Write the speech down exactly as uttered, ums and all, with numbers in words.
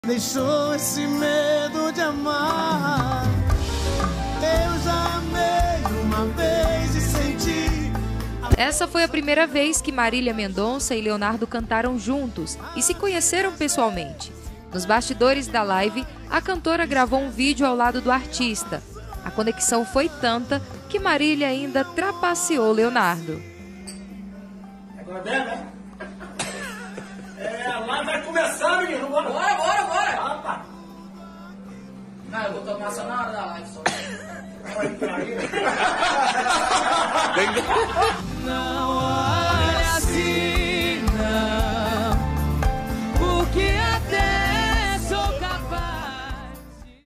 Deixou esse medo de amar. Eu já amei uma vez e senti. Essa foi a primeira vez que Marília Mendonça e Leonardo cantaram juntos e se conheceram pessoalmente. Nos bastidores da live, a cantora gravou um vídeo ao lado do artista. A conexão foi tanta que Marília ainda trapaceou Leonardo. Agora bem, né? É, a live vai começar, menino. Bora, bora, bora, bora. Ah, tá. Não, eu vou tomar só na hora da live só. Vai cair. Não há